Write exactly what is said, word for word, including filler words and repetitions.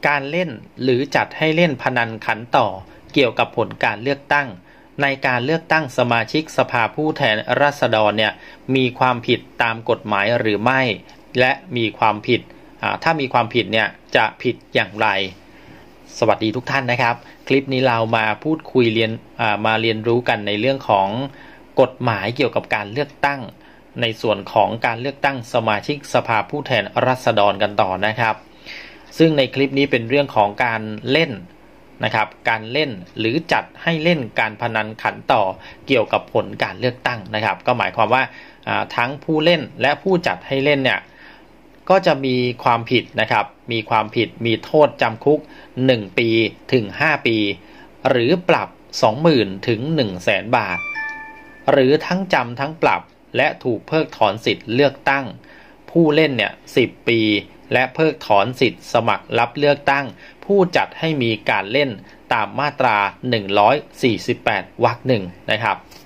การเล่นหรือจัดให้เล่นพนันขันต่อเกี่ยวกับผลการเลือกตั้งในการเลือกตั้งสมาชิกสภาผู้แทนราษฎรเนี่ยมีความผิดตามกฎหมายหรือไม่และมีความผิดถ้ามีความผิดเนี่ยจะผิดอย่างไรสวัสดีทุกท่านนะครับคลิปนี้เรามาพูดคุยเรียนมาเรียนรู้กันในเรื่องของกฎหมายเกี่ยวกับการเลือกตั้งในส่วนของการเลือกตั้งสมาชิกสภาผู้แทนราษฎรกันต่อนะครับซึ่งในคลิปนี้เป็นเรื่องของการเล่นนะครับการเล่นหรือจัดให้เล่นการพนันขันต่อเกี่ยวกับผลการเลือกตั้งนะครับก็หมายความว่าทั้งผู้เล่นและผู้จัดให้เล่นเนี่ยก็จะมีความผิดนะครับมีความผิดมีโทษจำคุกหนึ่งปีถึงห้าปีหรือปรับ สองหมื่น ถึง หนึ่งแสน บาทหรือทั้งจำทั้งปรับและถูกเพิกถอนสิทธิ์เลือกตั้งผู้เล่นเนี่ยสิบปีและเพิกถอนสิทธิ์สมัครรับเลือกตั้งผู้จัดให้มีการเล่นตามมาตราหนึ่งร้อยสี่สิบแปดวรรคหนึ่งนะครับ